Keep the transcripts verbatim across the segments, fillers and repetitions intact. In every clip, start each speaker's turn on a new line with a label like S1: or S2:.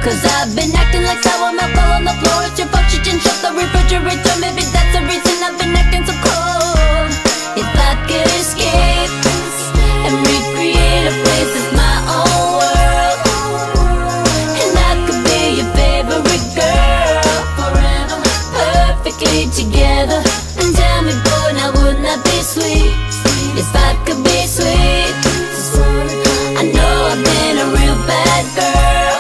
S1: Cause I've been acting like sour milk all on the floor. It's your fault you didn't shut the refrigerator. Maybe that's the reason I've been acting so cold. If I could escape and recreate a place that's my own world, and I could be your favorite girl forever, perfectly together. And tell me, boy, now wouldn't that be sweet? If I could be sweet. I know I've been a real bad girl.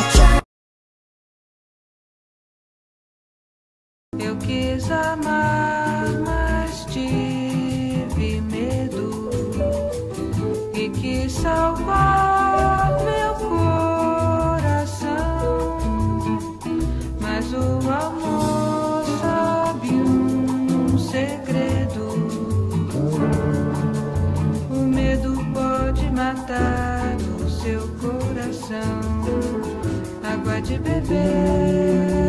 S2: Eu quis amar, mas tive medo, e quis salvar meu coração, mas o amor sabe um segredo. O medo pode matar o seu coração. Água de beber.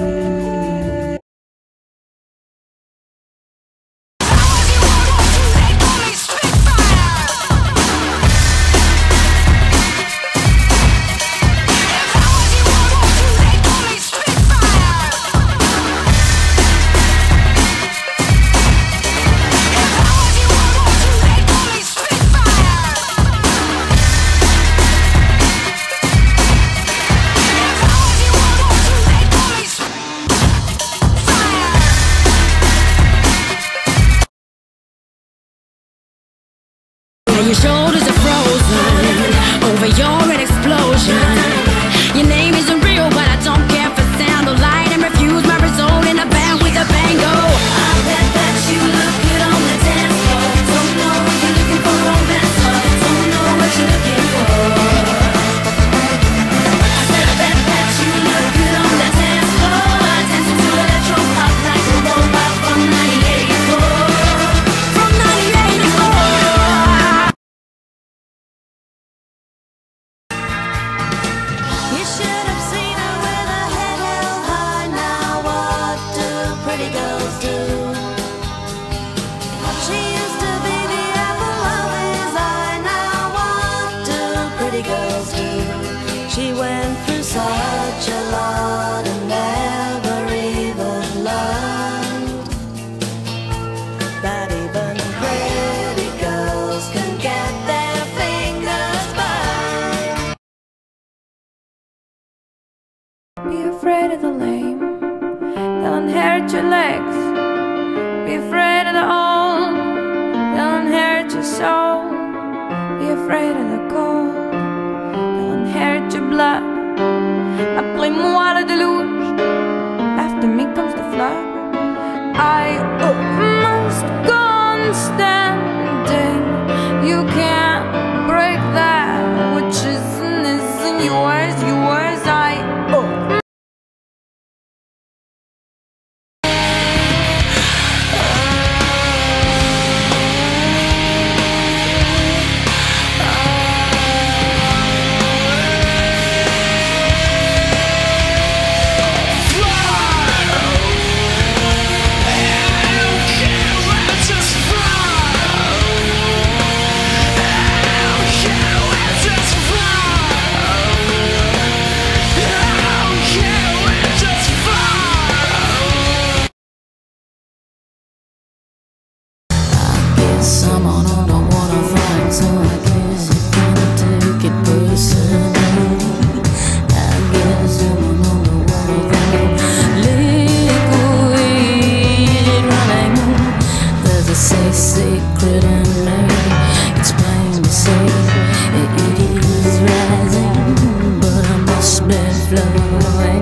S1: Your shoulders are frozen over your an explosion. Your name isn't real, but I don't care for sound or light, and refuse my result in a band with a bango. I bet that you look good on the dance floor. Don't know what you're looking for, romance, or don't know what you're looking for. I said I bet that you look good on the dance floor, dancing to electro pop like a robot from nineteen eighty-four. From nineteen eighty-four. You should have seen her with her head held high. Now what do pretty girls do? She used to be the apple of his eye. Now what do pretty girls do? She went through such a lot and never even learned that even pretty girls can get their fingers burned.
S2: Be afraid of the lame, they'll inherit your legs. Be afraid of the old, they'll inherit your soul. Be afraid of the cold, they'll inherit your blood. Appelez-moi le deluge, after me comes the flood. I uh, must go on standing. You can't break that which isn't, isn't yours, yours. I uh,
S1: Someone on the waterfront, so I guess you can't take it personally. I guess someone on the waterfront, liquid running. There's a safe secret in me. It's plain to see it is rising, but I must be flowing.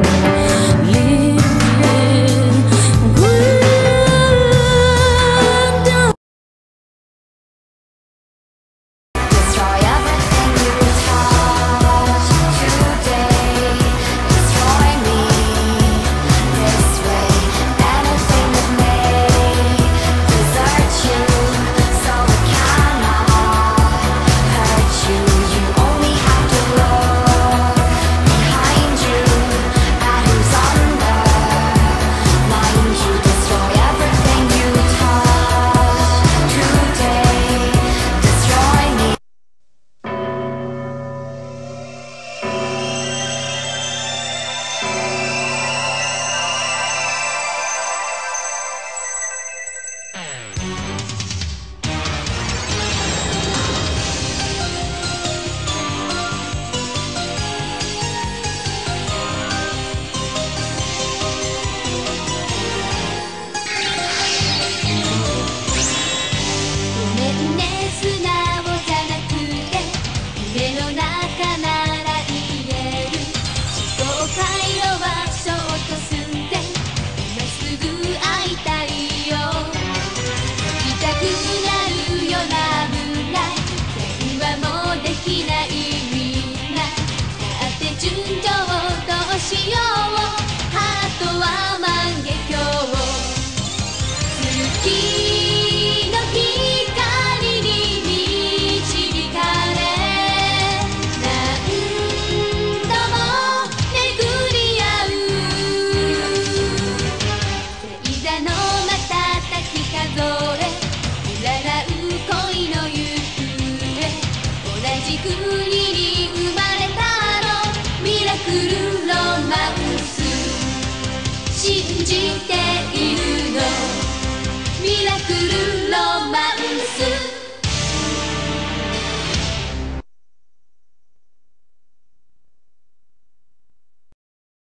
S3: So
S1: 信じているのミラクル